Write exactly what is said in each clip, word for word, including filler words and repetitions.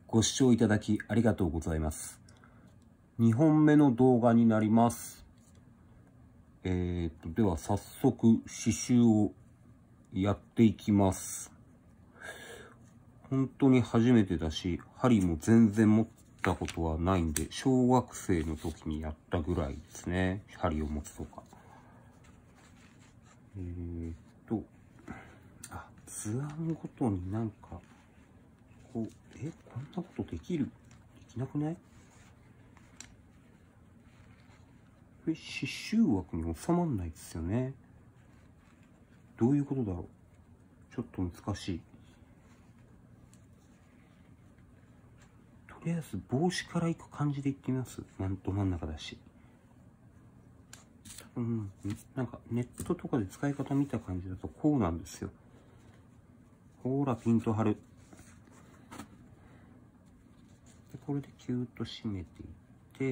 ご視聴いただきありがとうございます。にほんめの動画になります。えーと、では早速刺繍をやっていきます。本当に初めてだし、針も全然持ったことはないんで、小学生の時にやったぐらいですね。針を持つとか。えーと、あ、図案ごとになんか、こう、え、こんなことできる？できなくない？これ刺繍枠に収まんないですよね。どういうことだろう？ちょっと難しい。とりあえず帽子からいく感じでいってみます。なんと真ん中だし。多分、なんかネットとかで使い方見た感じだとこうなんですよ。ほら、ピンと張る。でこれでキューッと締めていって、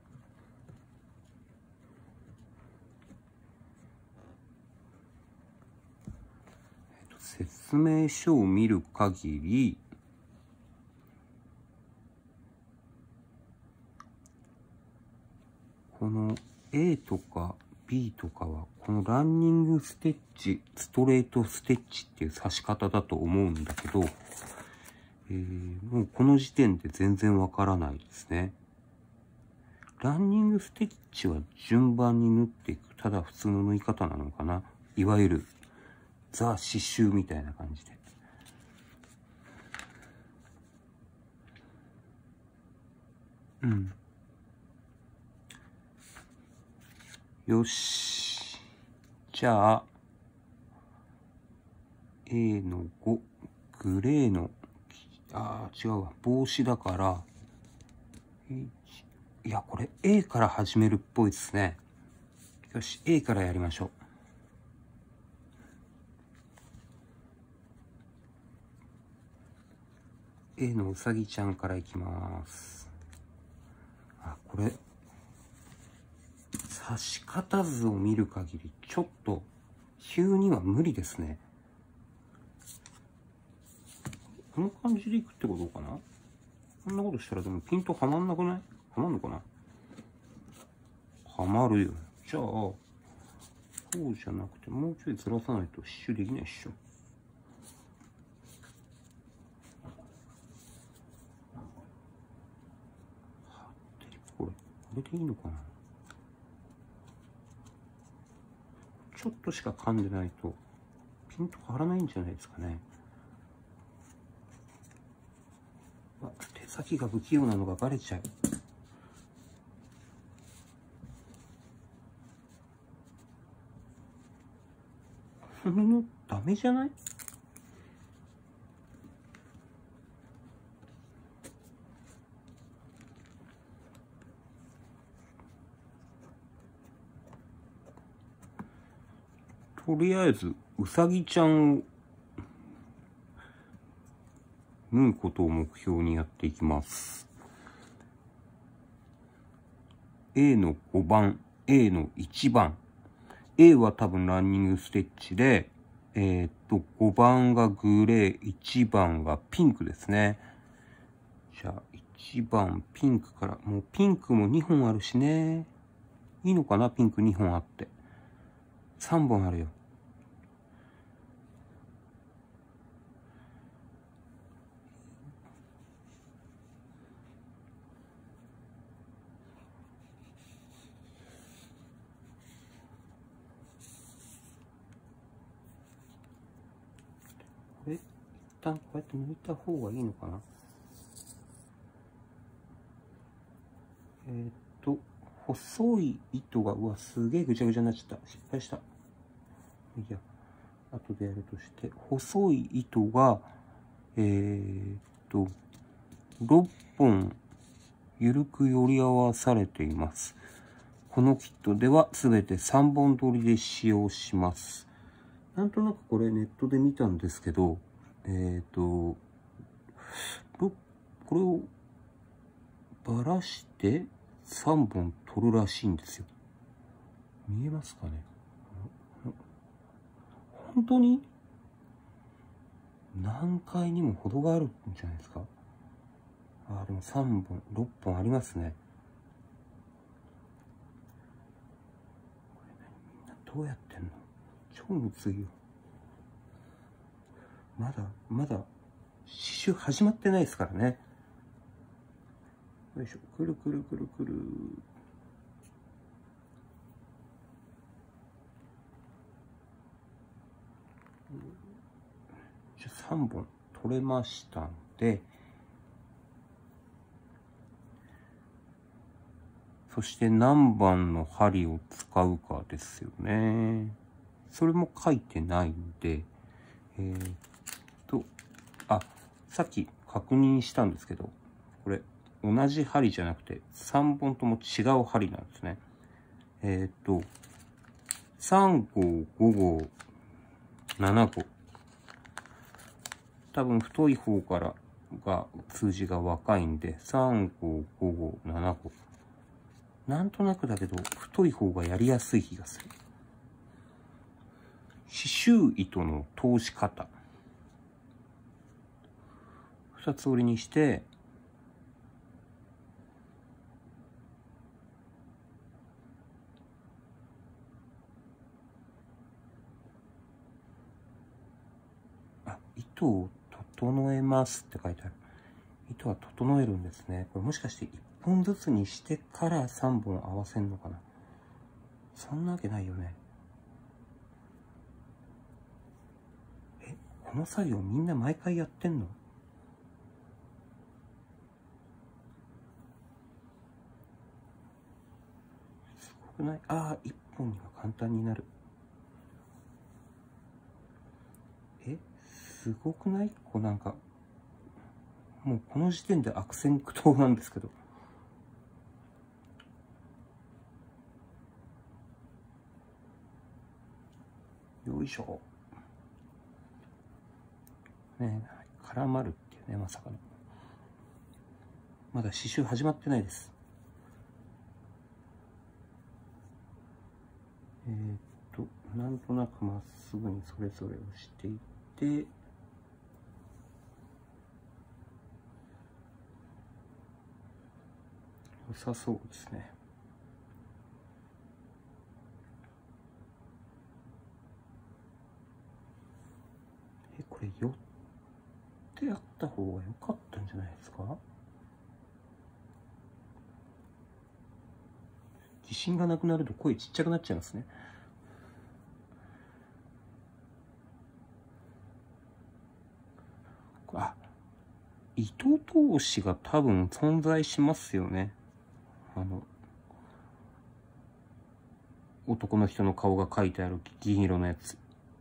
説明書を見る限り、この A とか B とかは、このランニングステッチ、ストレートステッチっていう刺し方だと思うんだけど、えー、もうこの時点で全然わからないですね。ランニングステッチは順番に縫っていく、ただ普通の縫い方なのかな。いわゆるザ刺繍みたいな感じで。うん。よし。じゃあ、A のご、グレーの、ああ、違うわ。帽子だから、いや、これ A から始めるっぽいですね。よし、A からやりましょう。A のうさぎちゃんからいきます。あ、これ、刺し方図を見る限り、ちょっと、急には無理ですね。この感じでいくってことかな？こんなことしたらでもピントはまんなくない？はまんのかな？はまるよ。じゃあ、こうじゃなくて、もうちょいずらさないと刺繍できないっしょ。これ、これでいいのかな？ちょっとしか噛んでないと、ピント張らないんじゃないですかね。手先が不器用なのがバレちゃう。このダメじゃない？とりあえずうさぎちゃんを縫うことを目標にやっていきます。A のごばん、A のいちばん。A は多分ランニングステッチで、えー、っと、ごばんがグレー、いちばんがピンクですね。じゃあ、いちばんピンクから、もうピンクもにほんあるしね。いいのかな？ピンクにほんあって。さんぼんあるよ。これ、一旦こうやって抜いた方がいいのかな？えー、っと、細い糸が、うわ、すげえぐちゃぐちゃになっちゃった。失敗した。いや、後でやるとして、細い糸が、えー、っと、ろっぽん、ゆるくより合わされています。このキットではすべてさんぼん取りで使用します。なんとなくこれネットで見たんですけど、えっと、これをばらしてさんぼん取るらしいんですよ。見えますかね？本当に難解にも程があるんじゃないですか？ あー、でもさんぼん、ろっぽんありますね。これね、みんなどうやってんの？超むずいよ。まだ、まだ、刺繍始まってないですからね。よいしょ、くるくるくるくる。じゃあさんぼん取れましたんで、そして何番の針を使うかですよね。それも書いてないんで、えー、っと、あ、さっき確認したんですけど、これ同じ針じゃなくてさんぼんとも違う針なんですね。えー、っと、さんごう、ごごう、ななごう。多分太い方からが数字が若いんで、さんごう、ごごう、ななごう。なんとなくだけど、太い方がやりやすい気がする。刺繍糸の通し方。二つ折りにして、あ、糸を整えますって書いてある。糸は整えるんですね。これもしかしていっぽんずつにしてからさんぼん合わせんのかな。そんなわけないよね。え、この作業みんな毎回やってんの？すごくない？ああ、いっぽんが簡単になる。え、すごくない？こうなんか、もうこの時点で悪戦苦闘なんですけど。よいしょ。ねえ、絡まるっていうね、まさかの。まだ刺繍始まってないです。えー、っと、なんとなくまっすぐにそれぞれをしていって、良さそうですね。え、これ寄ってやった方が良かったんじゃないですか？自信がなくなると声ちっちゃくなっちゃいますね。あ、糸通しが多分存在しますよね。あの、男の人の顔が描いてある銀色のやつ。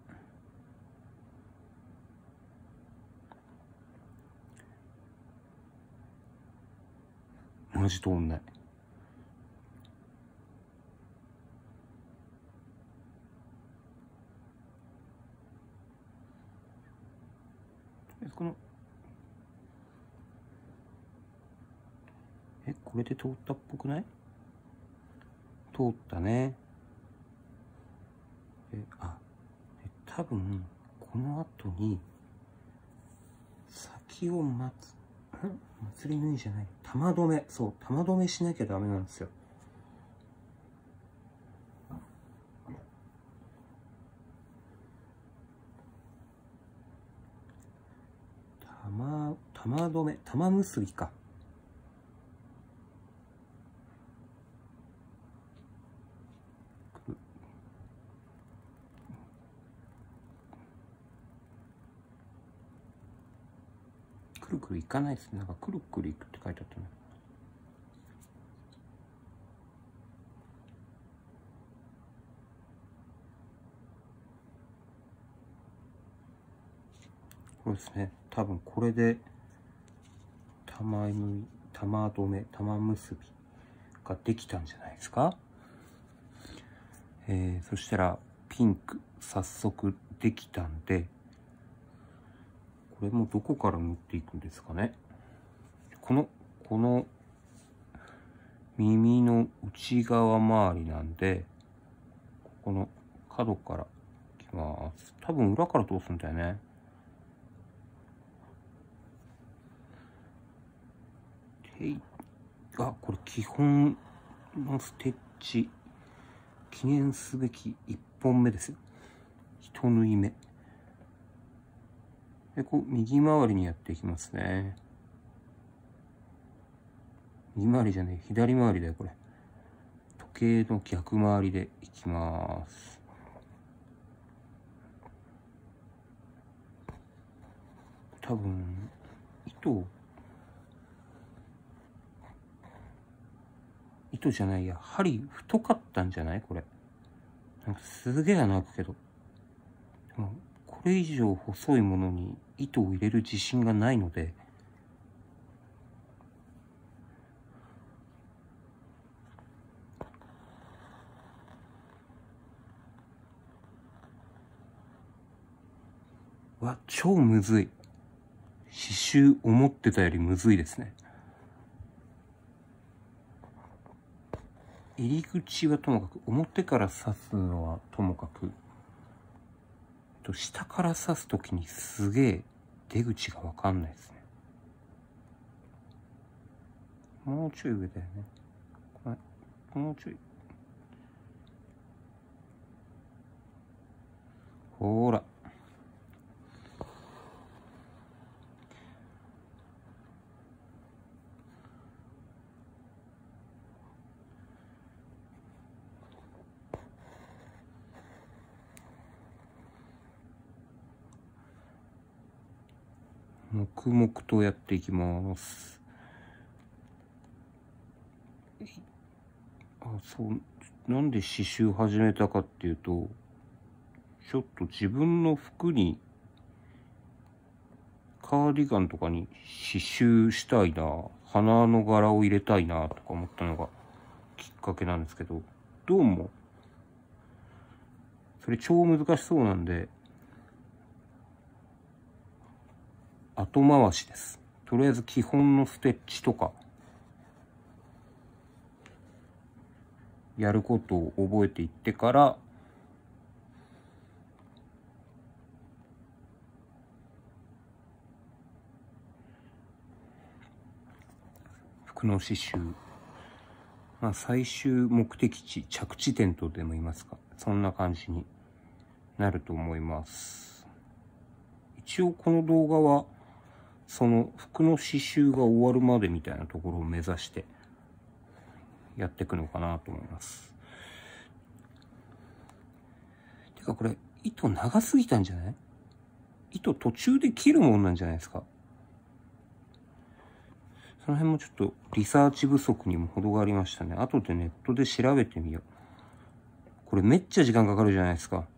マジ通んない。この、え、これで通ったっぽくない？通ったね。え、あ、多分、この後に、先をまつ、祭り縫いじゃない。玉留め。そう、玉留めしなきゃダメなんですよ。玉、玉留め、玉結びか。くるくるいかないですね。なんかくるくるいくって書いてあったね。これですね。多分これで、玉縫い、玉留め、玉結びができたんじゃないですか。えー、そしたら、ピンク、早速できたんで、これもどこから縫っていくんですかね。この、この、耳の内側周りなんで、ここの角からいきます。多分裏から通すんだよね。 へい。あ、これ基本のステッチ。記念すべきいっぽんめですよ。一縫い目。で、こう、右回りにやっていきますね。右回りじゃねえ、左回りだよ、これ。時計の逆回りでいきます。多分、糸、糸じゃないや、針太かったんじゃないこれ。なんかすげえ穴開くけど。でも、これ以上細いものに糸を入れる自信がないので、わ、超むずい。刺繍思ってたよりむずいですね。入り口はともかく、表から刺すのはともかく、下から刺すときにすげえ出口がわかんないですね。もうちょい上だよね。はい、もうちょい。ほーら。黙々とやっていきます。あ、そう、なんで刺繍始めたかっていうと、ちょっと自分の服に、カーディガンとかに刺繍したいな、花の柄を入れたいな、とか思ったのがきっかけなんですけど、どうも、それ超難しそうなんで、後回しです。とりあえず基本のステッチとか、やることを覚えていってから、服の刺繍、まあ最終目的地、着地点とでも言いますか、そんな感じになると思います。一応この動画は、その服の刺繍が終わるまでみたいなところを目指してやっていくのかなと思います。てかこれ糸長すぎたんじゃない？糸途中で切るもんなんじゃないですか？その辺もちょっとリサーチ不足にも程がありましたね。後でネットで調べてみよう。これめっちゃ時間かかるじゃないですか。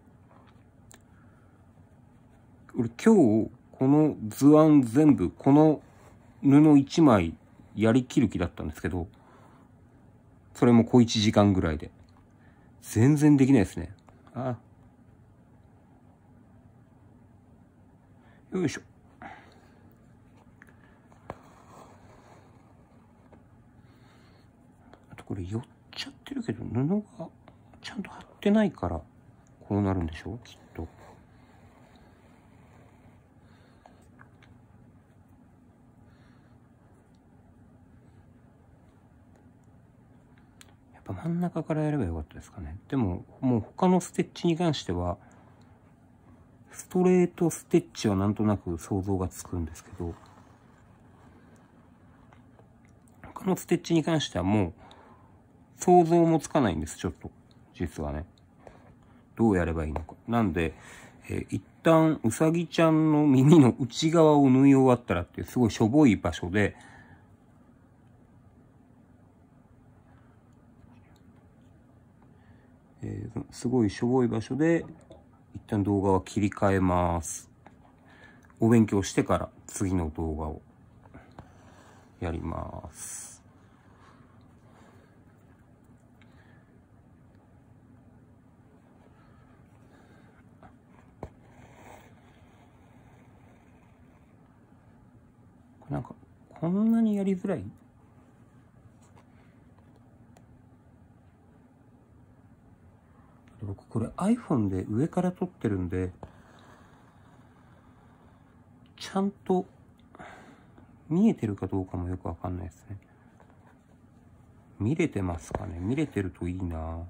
俺今日この図案全部この布一枚やりきる気だったんですけど、それも小一時間ぐらいで全然できないですね。あ、よいしょ。あとこれ寄っちゃってるけど布がちゃんと貼ってないからこうなるんでしょうきっと。真ん中からやればよかったですかね。でも、もう他のステッチに関しては、ストレートステッチはなんとなく想像がつくんですけど、他のステッチに関してはもう、想像もつかないんです、ちょっと。実はね。どうやればいいのか。なんで、えー、一旦、うさぎちゃんの耳の内側を縫い終わったらっていう、すごいしょぼい場所で、えー、すごいしょぼい場所で、一旦動画は切り替えます。お勉強してから次の動画をやります。これなんか、こんなにやりづらい？僕これ iPhone で上から撮ってるんで、ちゃんと見えてるかどうかもよくわかんないですね。見れてますかね。見れてるといいな。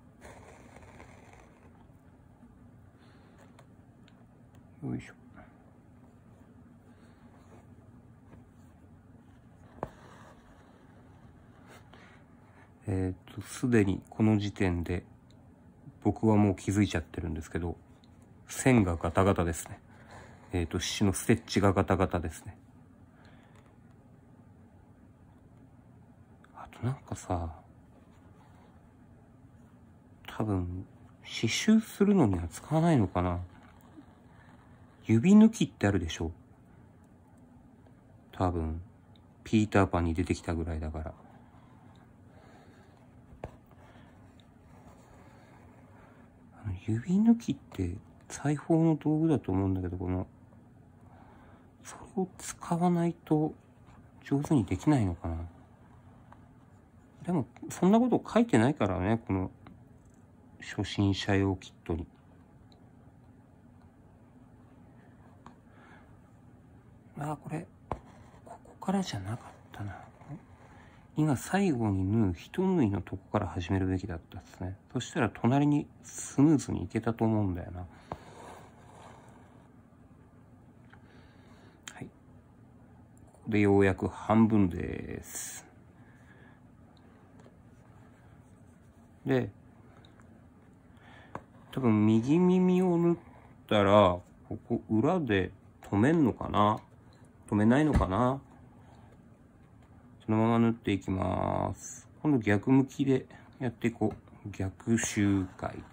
よいしょ。えっと、すでにこの時点で僕はもう気づいちゃってるんですけど、線がガタガタですね。えっと、刺繍のステッチがガタガタですね。あとなんかさ、多分、刺繍するのには使わないのかな。指抜きってあるでしょ。多分、ピーターパンに出てきたぐらいだから。あの指抜きって裁縫の道具だと思うんだけど、この、それを使わないと上手にできないのかな。でも、そんなこと書いてないからね、この初心者用キットに。ああ、これ、ここからじゃなかったな。今最後に縫う一縫いのとこから始めるべきだったですね。そしたら隣にスムーズにいけたと思うんだよな。はい。ここでようやく半分です。で、多分右耳を縫ったら、ここ裏で止めんのかな？止めないのかな？そのまま縫っていきます。今度逆向きでやっていこう。逆周回です。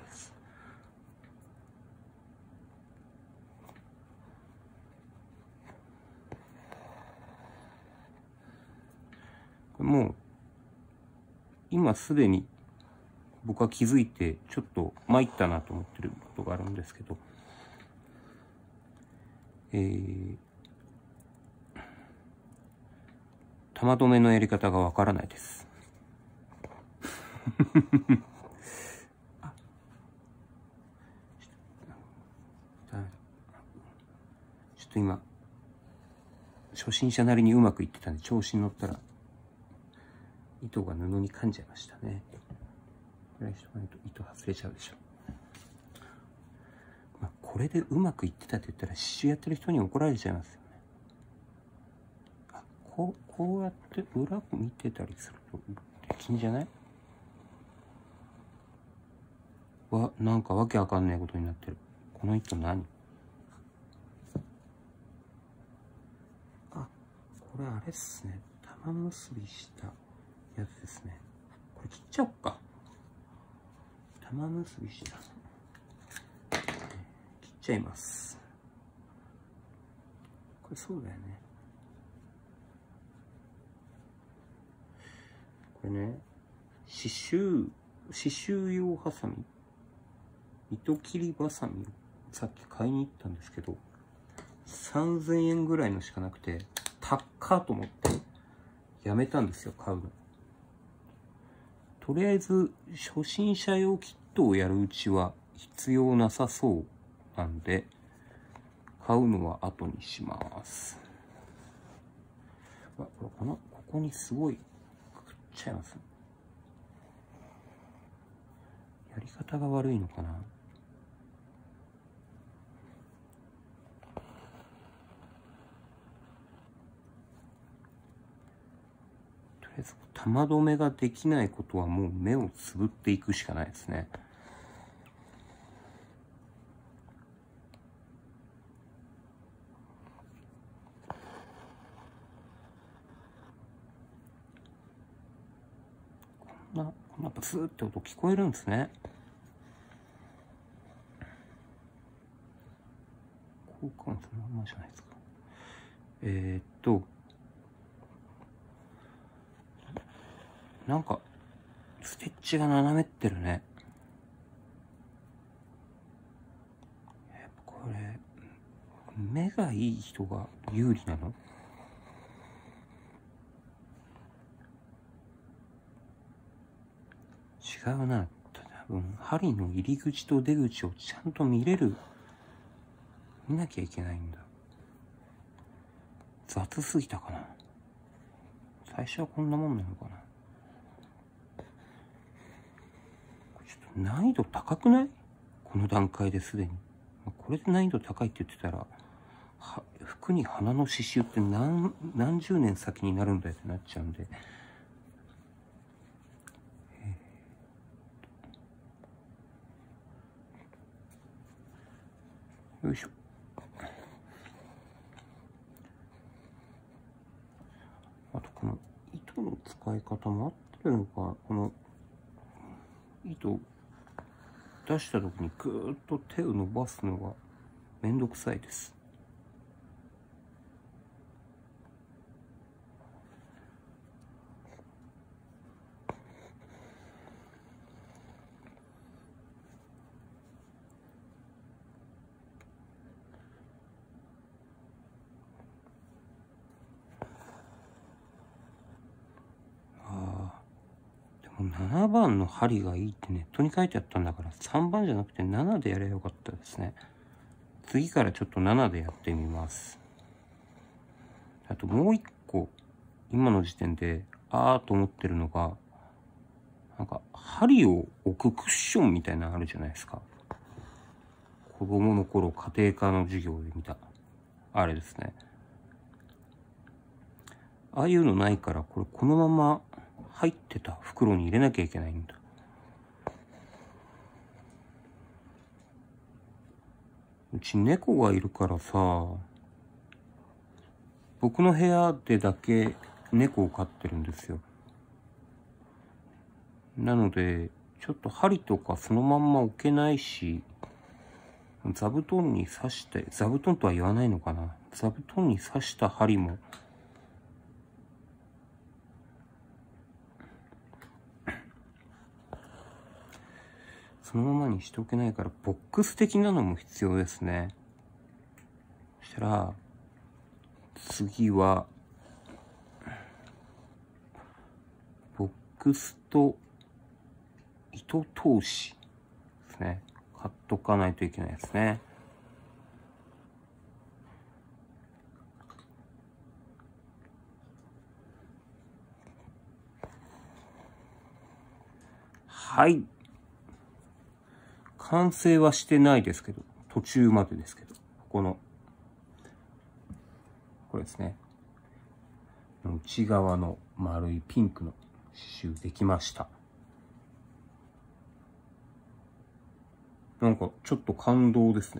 これもう、今すでに僕は気づいて、ちょっと参ったなと思ってることがあるんですけど、えー、玉留めのやり方がわからないです。あ、ちょっと今、初心者なりにうまくいってたんで、調子に乗ったら、糸が布に噛んじゃいましたね。ぐらいしとかないと糸外れちゃうでしょ。まあ、これでうまくいってたって言ったら、刺繍やってる人に怒られちゃいますよね。あ、こう、こうやって裏見てたりするとできんじゃない？わ、なんかわけわかんないことになってる。この糸何？あ、これあれっすね。玉結びしたやつですね。これ切っちゃおっか。玉結びした。切っちゃいます。これそうだよね。これね、刺繍、刺繍用ハサミ、糸切りバサミをさっき買いに行ったんですけど、さんぜんえんぐらいのしかなくて、高っと思ってやめたんですよ、買うの。とりあえず、初心者用キットをやるうちは必要なさそうなんで、買うのは後にします。あ、これこの、ここにすごいくっちゃいます。やり方が悪いのかな。とりあえず、玉留めができないことはもう目をつぶっていくしかないですね。こんな、こんなブスーって音聞こえるんですね。交換そのままじゃないですか。えー、っと、なんか、ステッチが斜めってるね。やっぱこれ、目がいい人が有利なの？違うな。多分、針の入り口と出口をちゃんと見れる、見なきゃいけないんだ。雑すぎたかな。 最初はこんなもんなのかな。ちょっと難易度高くない？この段階ですでに。これで難易度高いって言ってたら、は服に花の刺繍って何、何十年先になるんだよってなっちゃうんで。よいしょ。あとこの糸の使い方も合ってるのか、この糸出した時にぐーっと手を伸ばすのがめんどくさいです。ななばんの針がいいってネットに書いてあったんだから、さんばんじゃなくてななでやればよかったですね。次からちょっとななでやってみます。あともう一個、今の時点で、あーと思ってるのが、なんか、針を置くクッションみたいなのあるじゃないですか。子供の頃、家庭科の授業で見た。あれですね。ああいうのないから、これこのまま入ってた袋に入れなきゃいけないんだ。うち猫がいるからさ、僕の部屋でだけ猫を飼ってるんですよ。なので、ちょっと針とかそのまんま置けないし、座布団に刺して、座布団とは言わないのかな。座布団に刺した針も、そのままにしておけないから、ボックス的なのも必要ですね。そしたら、次は、ボックスと糸通しですね。買っとかないといけないですね。はい。完成はしてないですけど、途中までですけど、この、これですね。内側の丸いピンクの刺繍できました。なんかちょっと感動ですね。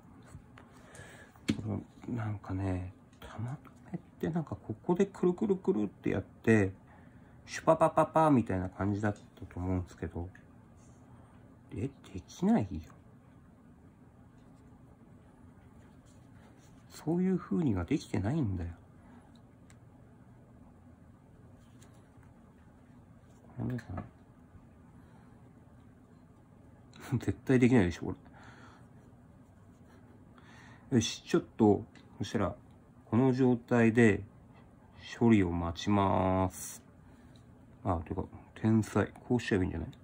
これなんかね、玉留めってなんかここでくるくるくるってやって、シュパパパパみたいな感じだったと思うんですけど、え、できないよ。そういう風にはできてないんだよ。これかな。絶対できないでしょ、これ。よし、ちょっと、そしたら、この状態で処理を待ちます。あ、てか、天才。こうしちゃえばいいんじゃない？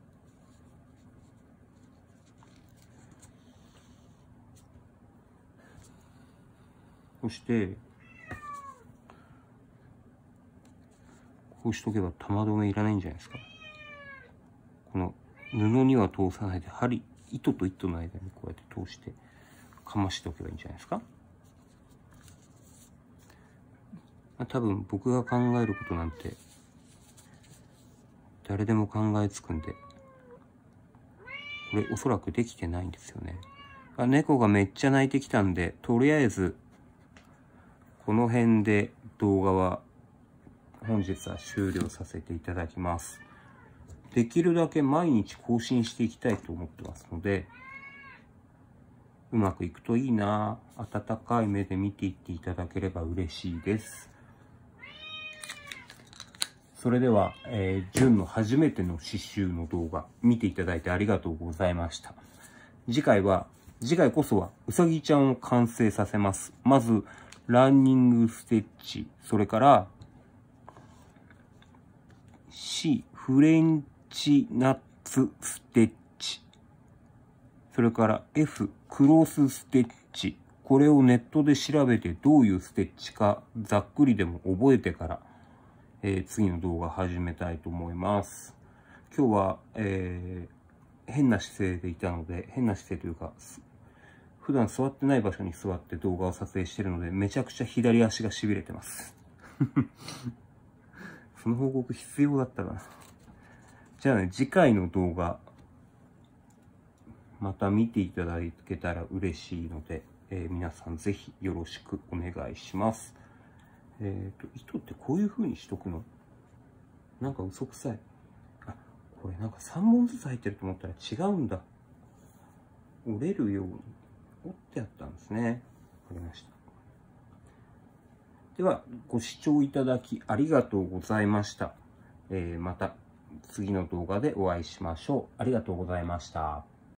そして、こうしとけば玉留めいらないんじゃないですか。この布には通さないで、針、糸と糸の間にこうやって通して、かましておけばいいんじゃないですか。多分僕が考えることなんて、誰でも考えつくんで、これおそらくできてないんですよね。あ、猫がめっちゃ鳴いてきたんで、とりあえず、この辺で動画は本日は終了させていただきます。できるだけ毎日更新していきたいと思ってますので、うまくいくといいな。温かい目で見ていっていただければ嬉しいです。それでは、えー、純の初めての刺繍の動画、見ていただいてありがとうございました。次回は、次回こそは、うさぎちゃんを完成させます。まず、ランニングステッチ、それから、C、フレンチナッツステッチ、それから F、クロスステッチ。これをネットで調べてどういうステッチかざっくりでも覚えてからえー、次の動画始めたいと思います。今日は、えー、変な姿勢でいたので、変な姿勢というか、普段座ってない場所に座って動画を撮影しているので、めちゃくちゃ左足が痺れてます。その報告必要だったかな。じゃあね、次回の動画、また見ていただけたら嬉しいので、えー、皆さんぜひよろしくお願いします。えっと、糸ってこういう風にしとくの？なんか嘘くさい。あ、これなんかさんぼんずつ入ってると思ったら違うんだ。折れるように折ってあったんですね。わかりました。では、ご視聴いただきありがとうございました。えー、また次の動画でお会いしましょう。ありがとうございました。